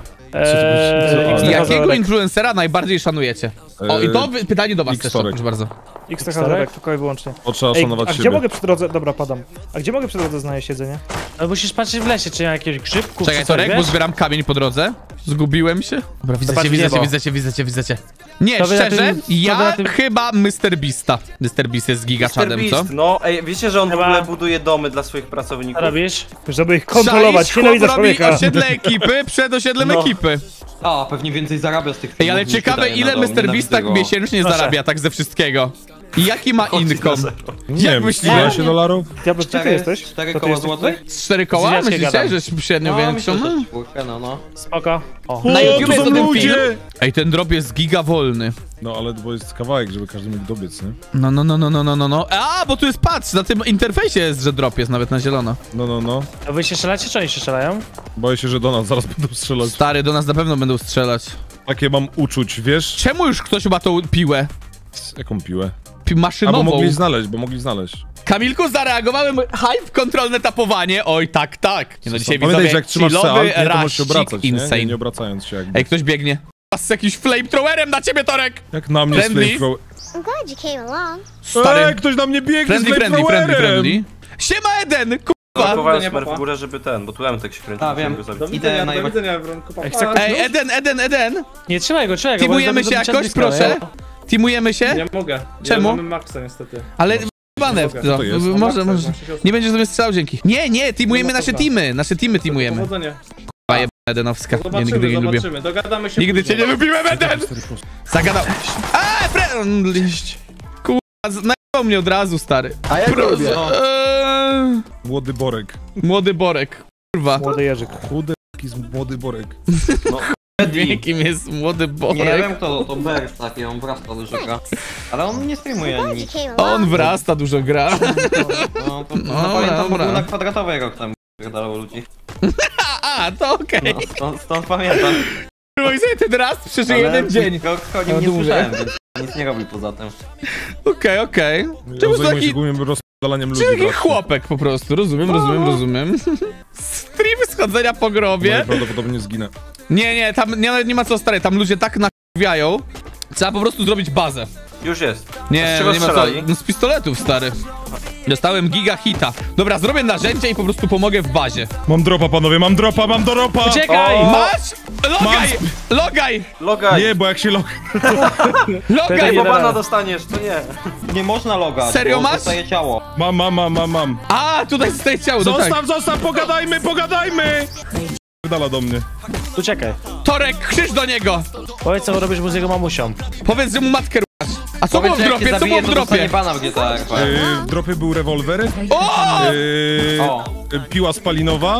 Eee, Eee, Jakiego influencera najbardziej szanujecie? O, i to Eee, wy- pytanie do was też, X-Torek. proszę bardzo. X T H D, tylko i wyłącznie. Bo trzeba Ej, szanować a gdzie siebie. mogę przy drodze... Dobra, padam. A gdzie mogę przy drodze znaleźć jedzenie? No musisz patrzeć w lesie, czy nie ma jakiegoś grzybku, Czekaj, czy coś, Torek, bo wiesz? zbieram kamień po drodze. Zgubiłem się. Dobra, widzę Zobacz cię, w widzę cię, niebo. widzę cię, widzę cię, widzę cię. Nie, To wy na szczerze, tym- to wy ja na tym- chyba mister Beasta. mister Beast jest gigaczadem, co? Beast, no, ej, wiecie, że on Chyba- w ogóle buduje domy dla swoich Co pracowników? robisz? Żeby ich kontrolować, Czaisz, nienawidzę chłop robi człowieka. osiedle ekipy przed osiedlem No. ekipy. A, pewnie więcej zarabia z tych Ej, filmów, ale niż ciekawe, wydaje na ile dom. mister Beast Nienawidzę tak go. miesięcznie Proszę. zarabia, tak ze wszystkiego. I jaki ma income? Nie Jak wiem, myślisz? trzynaście dolarów? Diablo, gdzie ty Cztery- jesteś? cztery To ty koła jesteś złotych? tutaj? Cztery koła? Zjacie Myślicie, gadam. że średnio No, większą? myślę, że czwórkę, no, no. Spoko. O. Na O, YouTube tu jest są o tym ludzie! film. Ej, ten drop jest giga wolny. No ale bo jest kawałek, żeby każdy mógł dobiec, nie? No, no, no, no, no, no, no, no. A, bo tu jest, patrz, na tym interfejsie jest, że drop jest nawet na zielono. No, no, no. A wy się strzelacie, czy oni się strzelają? Boję się, że do nas zaraz będą strzelać. Stary, do nas na pewno będą strzelać. Takie mam uczuć, wiesz? Czemu już ktoś ma tą piłę? Jaką piłę? Pi A bo maszynową. mogli znaleźć, bo mogli znaleźć. Kamilku, zareagowałem hype, kontrolne tapowanie. Oj, tak, tak. Nie no, dzisiaj Pamiętaj, widzowie, że jak trzymasz chillowy alt, nie, to możesz się raścik obracać, nie? insane. Nie, nie obracając się jakby. Ej, ktoś biegnie. Z jakimś flamethrowerem na ciebie, Torek! Jak na mnie z Friendly? flamethrower... I'm glad you came along. Stary, Ej, ktoś na mnie biegnie friendly, z friendly, friendly, flamethrowerem! friendly. Siema, Eden, kurwa! Blokowałem smer w górę, żeby ten, bo tu M-Tek się kręci. A, wiem. żeby go zabić. Idę na jego... Ej, chcę Ej, Eden, Eden, Eden! Nie, trzymaj go, trzymaj go. bo Teamujemy jest się dobry jakoś, blisko, proszę? nie? Teamujemy się? Nie mogę. Czemu? Ja mamy maksa niestety. Ale w***ane w to. to jest? Może, Mam może. maksa, mam Nie będziesz sobie strzelał, dzięki. Nie, nie, teamujemy Nie ma nasze dobra. teamy. Nasze teamy teamujemy. Powodzenia. Kurwa, jebana Edenowska. Nie, Zobaczymy, nigdy nie lubię. zobaczymy. Dogadamy się Nigdy cię później. nie lubiłem, Eden! Zagadał. A, friendliść. Kurwa, najebał mnie od razu, stary. A ja go lubię. Eee, Młody Borek. Młody Borek. Kurwa. Młody Jerzyk. Chudy taki z młody Borek. Jakim jest młody Nie Borek? wiem kto to, to Bears taki, on wrasta do rzeka. Ale on nie streamuje Glad you nic. came On along. wrasta, dużo gra. No, to, no, Dobra, pamiętam, dobra. był na kwadratowej rok temu. Pierdalał ludzi. A, a, to okej. No, stąd, stąd pamiętam. Kurwa, i sobie ten raz przeżyje jeden dzień. Rok o nim No, nie dłużej. słyszałem, więc nic nie robi poza tym. Okej, okej. Ja Czemu zajmuję się taki... głównie rozpalaniem ludzi. Czy taki bratku. chłopek po prostu, rozumiem, rozumiem, rozumiem. Stream schodzenia po No i grobie. prawdopodobnie zginę. Nie, nie, tam nie, nie ma co stary, tam ludzie tak nakurwiają. Trzeba po prostu zrobić bazę. Już jest. Nie, Z czego nie ma co, strzelali? no z pistoletów, stary. Dostałem giga hita. Dobra, zrobię narzędzie i po prostu pomogę w bazie. Mam dropa, panowie, mam dropa, mam dropa! Uciekaj! O! Masz? Logaj! Logaj! Logaj! Nie, bo jak się log... Logaj! Bo bana dostaniesz, to nie. Nie można logać, Serio bo masz? dostaje ciało. Mam, mam, mam, mam, mam. A, tutaj zostaje ciało, no tak. Zostaw, zostaw, pogadajmy, pogadajmy! Dala do mnie. Uciekaj. Torek, krzyż do niego! Powiedz, co robisz mu z jego mamusią. Powiedz, że mu matkę ruchasz. A co było w Powiedz, że jak cię dropie? Co było zabije, w to dostanie dropie? bana w G T A R P. Yy, w dropie był rewolwer, O! yy, O. piła spalinowa,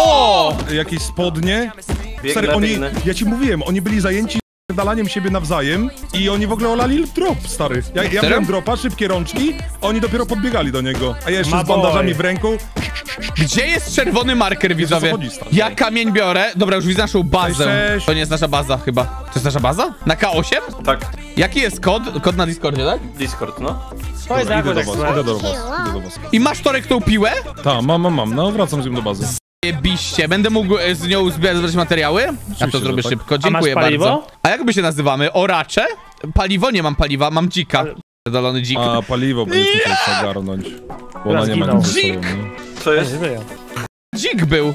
O! jakieś spodnie. Biegnę, Stary, oni, biegnę. ja ci mówiłem, oni byli zajęci dalaniem siebie nawzajem i oni w ogóle olali drop, stary. Ja, ja Serio? miałem dropa, szybkie rączki, oni dopiero podbiegali do niego. A ja jeszcze Ma z bandażami boy. w ręku. Gdzie jest czerwony marker, widzowie? co chodzi, stary. Ja kamień biorę. Dobra, już widzę naszą bazę. Cześć, cześć. To nie jest nasza baza chyba. To jest nasza baza? Na K osiem? Tak, Jaki jest kod? Kod na Discordzie, tak? Discord, no. Powiedz, Idę do jak was, idę do was, idę do was. I masz Torek tą piłę? Tak, mam, mam, mam, no wracam z nią do bazy. Jebiście. Będę mógł e, z nią zbierać materiały? Ja to że zrobię tak. szybko. A Dziękuję masz paliwo? bardzo. A jak my się nazywamy? Oracze? Paliwo? Nie mam paliwa, mam dzika. Pierdolony dzik. A paliwo będziesz musiał zagarnąć. Bo ona nie ma zginął. nic ze sobą, Dzik! nie? Co jest? Dzik był.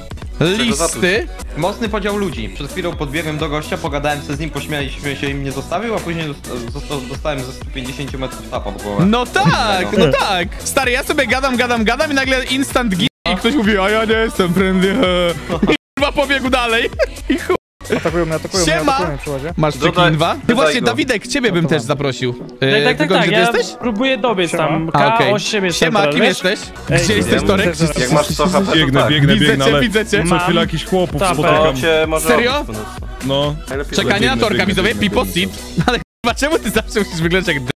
Listy. Mocny podział ludzi. Przed chwilą podbiegłem do gościa, pogadałem se z nim, pośmialiśmy się i mnie zostawił, a później dosta- został, dostałem ze sto pięćdziesiąt metrów tapa w głowę. No tak, no tak. Stary, ja sobie gadam, gadam, gadam i nagle instant git i ktoś mówi, a ja nie jestem friendly. he. I chyba pobiegł dalej. I chuj. Atakują mnie, atakują mnie, Siema! atakują mnie przy łazie. Masz Dodaj- check-in dwa? Ty dodaj właśnie, go. Dawidek, ciebie bym też zaprosił. Tak, E, tak, tak, tylko tak. gdzie ty Ja jesteś? próbuję dobiec tam. A, K okej. osiem jestem Siema, teraz, kim wiesz? jesteś? Ej, Gdzie jesteś, wiem, Torek? że- Jak masz sto H P, to Biegnę, tak. biegnę, Widzę biegnę, cię, ale widzę cię. co Mam. chwilę jakichś chłopów Tapę. To spotykam. cię może Serio? obić po nocy. No. Najlepiej Czekanie Biegnę, na Torka, biegnę, widzowie, biegnę, piposit. Ale chyba czemu ty zawsze musisz wyglądać jak d***?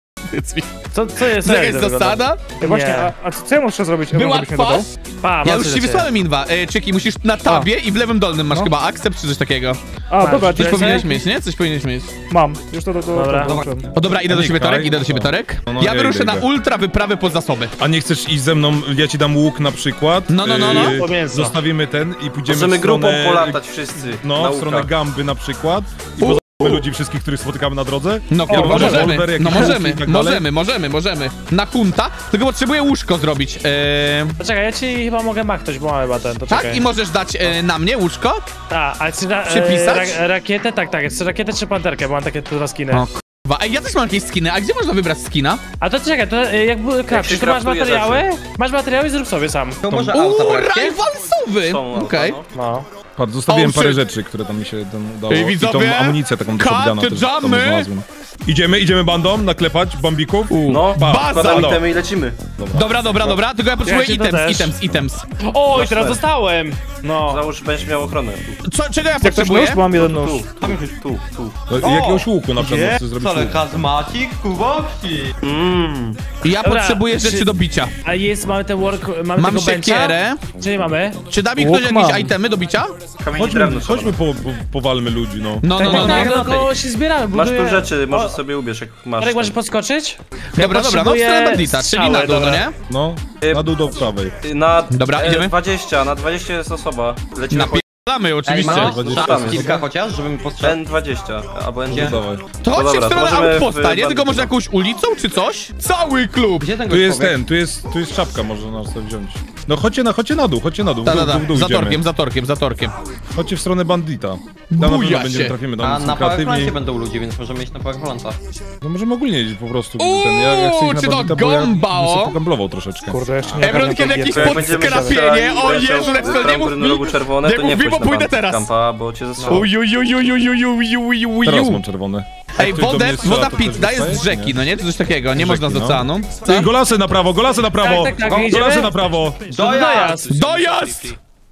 Co, co jest? Jaka jak jest to wygląda? zasada? Ej, właśnie, Nie. a, a co, co ja muszę zrobić? Była żebyś mnie dodał? twarz? Pa, Ja mam już coś ci do wysłałem inwa. E, Czyki, musisz na tabie i w lewym dolnym masz No. chyba accept czy coś takiego. A, Masz, dobra, Coś Lecę? powinieneś mieć, nie? Coś powinieneś mieć. mam. Już to do, do, Dobra. do, dołączyłem. O dobra, idę do ciebie Klikaj. Torek, idę do ciebie Torek. No, no, Ja ja wyruszę idę, na idę. ultra wyprawę po zasoby. A nie chcesz iść ze mną, ja ci dam łuk na przykład. No, no, no, no. Yy, Po mięso. Zostawimy ten i pójdziemy Możemy w stronę... grupą polatać wszyscy. No, na w stronę łukach. Gamby na przykład. I U. poznamy ludzi wszystkich, których spotykamy na drodze. No kurwa, może możemy, rewolwer, jakiś no łuk możemy, i tak dalej. możemy, możemy, możemy. Na hunta, tylko potrzebuję łóżko zrobić. Eee, Poczekaj, ja ci chyba mogę machnąć, bo mam chyba ten, to tak, czekaj. i możesz dać e, na mnie łóżko? A, a czy ra, Przypisać? e, ra, rakietę? Tak, tak, czy rakietę czy panterkę, bo mam takie dwa skiny. O kurwa, ej, ja też mam jakieś skiny, a gdzie można wybrać skina? A to czekaj, to e, jak były krafty, się to masz kraftuje materiały? Masz materiały i zrób sobie sam. To może Uuu, auta braknie? rivalsowy! Są, Okej. no. No. Patrz, zostawiłem Oh, parę shit. rzeczy, które tam mi się tam dało. Ej, I widzowie, tą amunicję taką do cut shotguna the też tam jamy. znalazłem. Idziemy, idziemy bandą naklepać bambików. No, Pa, Baza! wkładamy no. itemy i lecimy. Dobra, dobra, dobra, tylko ja potrzebuję się to items, też. items, items. O, i teraz dostałem! No. Załóż, będziesz miał ochronę. Co, czego ja Jak ktoś potrzebuję? nóż, mam jeden Tu, nóż. tu, tu. No, jakiegoś łuku na przykład, Nie? chcesz zrobić Ale łuk. kazmacik, kubowski. Mmm. Ja Dobra, potrzebuję czy- rzeczy do bicia. A jest, mamy ten work, mamy Mam tego bencha? siekierę. Czy nie mamy? Czy da mi Łuk ktoś jakieś mam. itemy do bicia? Kamień i Chodźmy, drewno trzeba. chodźmy po, po, powalmy ludzi, no. No, Tak, no, no, tak, no. tak, tylko się zbieramy, Masz buduję... tu rzeczy, możesz O, sobie ubierz, jak masz. Marek, możesz ten. podskoczyć? Dobra, dobra, no w stronę bandita, czyli strzały, na dół, no dobra. nie? No, na dół do prawej. Na Dobra, idziemy. dwadzieścia, na dwadzieścia jest osoba. Lecimy po Napierdalamy oczywiście. Ej, masz dwadzieścia tam jest. kilka chociaż, żebym postrzegł? N dwadzieścia, albo N dziewięć. Dawaj. To chodźcie dobra, w stronę to możemy outposta, w nie? Tylko bandytę. może jakąś ulicą czy coś? Cały klub! Gdzie ten Tu gość jest pobiegł? ten, tu jest, tu jest czapka, można nas sobie wziąć. No chodźcie na, chodźcie na dół, chodźcie na dół, w Da, dół, da, w dół, w da. dół Za idziemy. torkiem, za torkiem, za torkiem. Chodźcie w stronę bandita. Tam na pewno Buja będziemy się. trafimy, A tam są na kreatywni. Powerplancie będą ludzie, więc możemy iść na Powerplanta. No możemy ogólnie iść po prostu. Uuu, ten, ja, ja chcę iść na czy to bandita, bo ja gąba, bym sobie o? pogamblował troszeczkę. Kurde, jeszcze nie Ebron, ogarniam kiedy tej jakiś gierki. Jak będziemy podskrapienie, o leciał Jezu, Nextel, nie mów na mi! rogu czerwone, nie to mów nie mi, pójdź bo na pójdę bandit teraz. Kampa, bo cię zestrzał. Uj, uj, uj, uj, uj, uj, uj, uj, uj, Teraz uj. mam czerwone. Ej, Jak ktoś do wodę, mnie strzela, woda to pit też daje z dostaje, rzeki, nie? no nie? Czy coś takiego, nie można z no. oceanu. Ty, golasy na prawo, golasy na prawo! Tak, tak, tak, Go- idziemy? Golasy na prawo! Dojazd! Dojazd!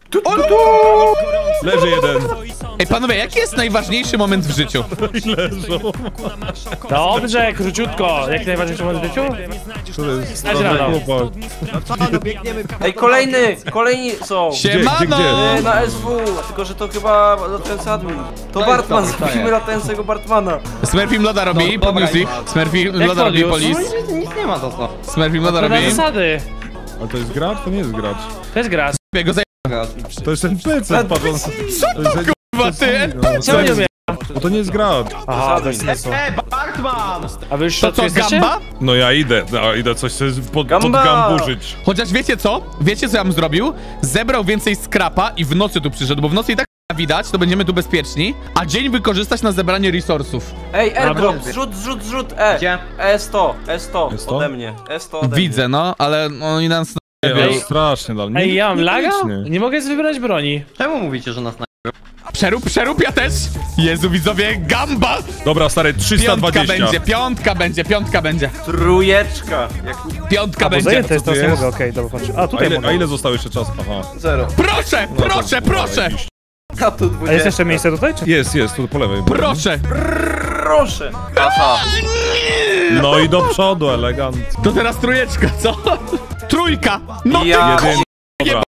Leży jeden. Ej, panowie, jaki jest najważniejszy moment w życiu? Dobrze, króciutko. Jak najważniejszy moment w życiu? To jest Stać rano. chłopak. Ej, kolejny! Kolejni są! Siemano! gdzie? E, Na S W, tylko że to chyba latający admin. To Daj, Bartman, daj, zrobimy daj. latającego Bartmana. Smurfim loda robi, No, dobra, podmusic. i- Smurfim Jak loda robi, podniósł? polis. No i nic nie ma to co. Smurfim loda To na robi. zasady. Ale to jest gracz? To nie jest gracz. To jest gra. Jego zaj... To jest ten pecet, patrz. Co to, kurwa, ty? Co nie umie? Bo to nie jest gracz. Aha, bez Admin. sensu. E, Bartek! Batman! A wy już w To środku co, jesteście? gamba? No ja idę, no, idę coś sobie pod, Gamba! podgamburzyć. Chociaż wiecie co? Wiecie co ja bym zrobił? Zebrał więcej skrapa i w nocy tu przyszedł, bo w nocy i tak widać, to będziemy tu bezpieczni, a dzień wykorzystać na zebranie resursów. Ej, airdrop, Dobra. zrzut, zrzut, zrzut, e! Gdzie? E sto, E sto, E sto? ode mnie, E sto ode Widzę, no, ale oni nas... Nie, Ej, ale strasznie dal. Ej, ja mam laga? Nie. Nie mogę wybrać broni. Czemu mówicie, że nas na... Przerób, przerób ja też! Jezu, widzowie, gamba! Dobra, stary, trzysta Piątka dwadzieścia. będzie, piątka będzie, piątka będzie. Trójeczka. Jak... Piątka Bo będzie. zajęte jest, Co tu teraz nie jest? mogę, okej, dobra, patrzę. A, A tutaj ile, mogę. a ile zostało jeszcze czasu? Aha. Zero. Proszę, No to- proszę, proszę! A tu A dwudziestka. jest jeszcze miejsce tutaj, czy? Jest, jest, tu po lewej. Proszę! Proszę. Aha. No i do przodu, elegancko. To teraz trójeczka, co? Trójka! No Ja... Jeden. Dobra.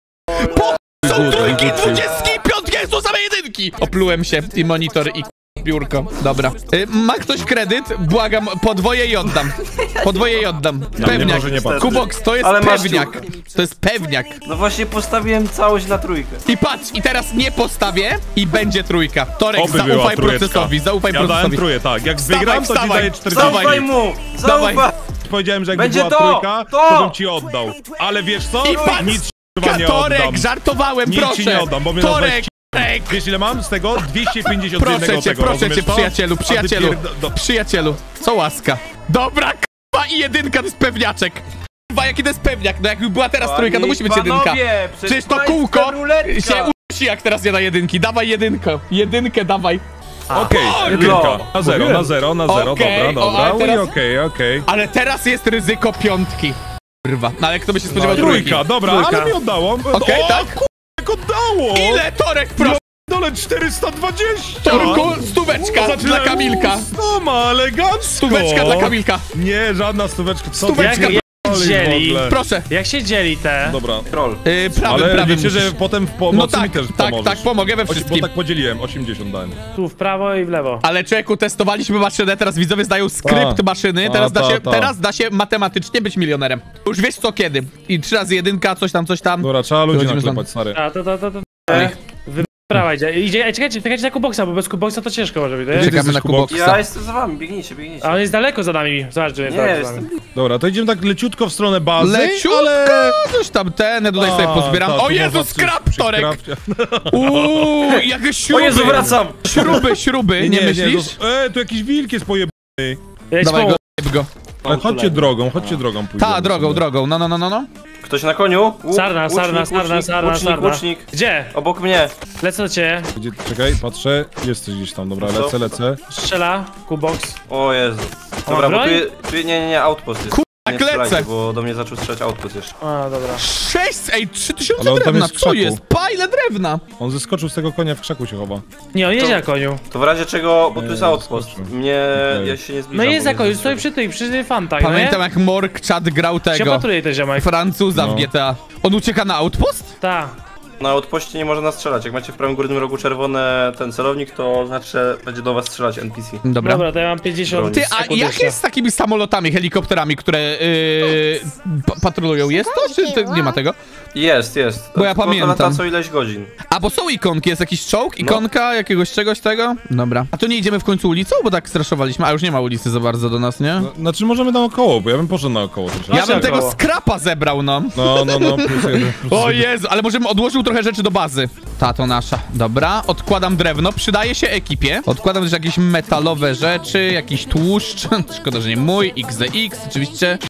są Wyrzucił. trójki, dwudziestki i piątki, są same jedynki! Oplułem się i monitor i biurko. Dobra. Y, ma ktoś kredyt? Błagam, podwoję i oddam. Podwoję i oddam. Pewniak. może nie patrzeć. Kubox, to jest Ale masz pewniak. tu- To jest pewniak. No właśnie postawiłem całość na trójkę. I patrz, i teraz nie postawię i będzie trójka. Torek, Oby była zaufaj trójeczka. procesowi, zaufaj Ja dałem procesowi. tróję, tak. Jak Wstawaj, wygram, to ci wstawaj. daję czterdzieści. Zaufaj mu! Dawaj. Zaufaj! Powiedziałem, że jakby Będzie była to, trójka, to. to bym ci oddał. Ale wiesz co? I patrz, Nic kurwa, nie Torek, oddam. żartowałem, Nic proszę. ci nie oddam, bo mnie Torek, nazwałeś Torek. Wiesz ile mam z tego? dwieście pięćdziesiąt Proszę jednego cię, tego, proszę cię, rozumiesz to? przyjacielu, A ty przyjacielu, pierdo- do- przyjacielu. Co łaska. Dobra, k***a i jedynka to jest pewniaczek. K***a, jaki to jest pewniak? No jakby była teraz trójka, to musi być jedynka. Panowie, Przecież to pańska kółko ruletka. się usi jak teraz nie da jedynki. Dawaj jedynkę, jedynkę dawaj. Okej, O, jedynka. no. Na zero, na zero, na zero, Okej, dobra, o, dobra. ale Ui, teraz- Okej, okej. Ale teraz jest ryzyko piątki. Kurwa, no ale kto by się spodziewał trójki? Trójka, dobra, Trójka. ale mi oddało. Okej, O, tak? jak oddało! Ile Torek, proszę? Dole czterysta dwadzieścia! Torku, stóweczka dla Kamilka. Stoma, elegancko! Stóweczka dla Kamilka. Nie, żadna stóweczka. Co Stóweczka ty Jak pierdolisz w dzieli? ogóle? Proszę. Jak się dzieli te? Dobra. Troll. Yy, prawym, Ale prawym wiecie, że musisz. potem w No pomocy tak, mi też tak, pomożesz. tak, pomogę we Osi- wszystkim. Bo tak podzieliłem, osiemdziesiąt dałem. Tu w prawo i w lewo. Ale człowieku, testowaliśmy maszynę, teraz widzowie zdają skrypt Ta. maszyny, Ta, teraz da, ta, się, ta. teraz da się matematycznie być milionerem. Już wiesz co kiedy. I trzy razy jedynka, coś tam, coś tam. Dobra, trzeba ludzi Wychodzimy naklepać, stary. A, to, to, to, to. Ej. Wy... Prawa idzie. Idzie, ej, czekajcie, czekajcie na Kuboksa, bo bez Kuboksa to ciężko może być, nie? Czekaj. Czekamy na jesteś, Kubok? Kuboksa. Ja jestem za wami, biegnijcie, biegnijcie. A on jest daleko za nami. Zobacz, że jest Nie, daleko za jestem nami. Dobra, to idziemy tak leciutko w stronę bazy, Leciutko, ale... coś tam ten, ja tutaj sobie A, pozbieram. tak, O tu Jezu, można przy- skrap, przy Torek! skrapcie. Uuu, jakieś O śruby. Jezu, wracam! Śruby, śruby, nie, myślisz? to- E, tu jakiś wilk jest pojeb... Jedź Dawaj po... go, jeb go. Ale chodźcie drogą, chodźcie drogą pójdziemy Ta, drogą, sobie. drogą, no, no, no, no, no. Ktoś na koniu? Łuk, Sarna, łucznik, sarna, sarna, łucznik, sarna, łucznik, sarna. łucznik. Gdzie? Obok mnie. Lecę do ciebie. Gdzie, czekaj, patrzę, jesteś gdzieś tam, dobra, Co? lecę, lecę. Strzela. Kuboks. O Jezu. A Dobra, ma bo tu, broń? je, tu je, nie, nie, nie, outpost jest. Kurwa, Nie jak lecę. strzelajcie, bo do mnie zaczął strzelać outpost jeszcze. A, dobra. Sześć, ej, trzy tysiące Ale on tam drewna, jest w co krzaku. jest? Pa, ile drewna? On zeskoczył z tego konia, w krzaku się chowa. Nie, on jedzie To- na koniu. To w razie czego, bo tu Nie, jest outpost. skoczył. Mnie, Okej. ja się nie zbliżam. No jest bo na mnie koniu, zestrzeli. stoi przy tych, przy tych fantach, Pamiętam no jak Mork Chad grał nie? Się tego. patruje ten ziomek. Francuza w No. G T A. On ucieka na outpost? Ta. Na outpoście nie można nastrzelać. Jak macie w prawym górnym rogu czerwone ten celownik, to znaczy, że będzie do was strzelać N P C. Dobra. Dobra, to ja mam pięćdziesiąt Ty, a sekund jak jeszcze. jest z takimi samolotami, helikopterami, które yy, pa patrolują? Jest to, czy to nie ma tego? Jest, jest. Bo ja Tylko pamiętam. lata co ileś godzin. A, bo są ikonki, jest jakiś czołg, ikonka jakiegoś czegoś tego? Dobra. A to nie idziemy w końcu ulicą, bo tak straszowaliśmy, a już nie ma ulicy za bardzo do nas, nie? No, znaczy możemy naokoło, bo ja bym poszedł naokoło troszeczkę. Ja bym Masz tego około. skrapa zebrał, no. No, no, no, plus jeden. Plus O jeden. Jezu, ale możemy odłożył trochę rzeczy do bazy. Ta to nasza. Dobra, odkładam drewno, przydaje się ekipie. Odkładam też jakieś metalowe rzeczy, jakiś tłuszcz. Szkoda, że nie mój, X D X oczywiście.